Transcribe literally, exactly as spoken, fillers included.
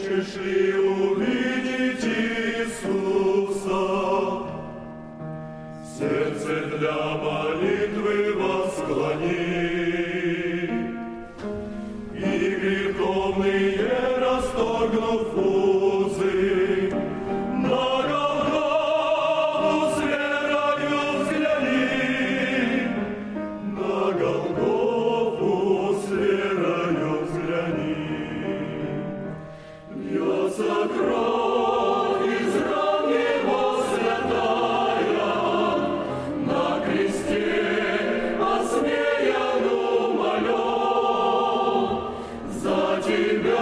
хочешь ли увидеть Иисуса? Сердце для молитвы восклони, и греховные расторгнув узы, на Голгофу с верою взгляни, на Голгофу с верою взгляни. Льется кровь из ран Его святая, на кресте осмеян умолен, за Тебя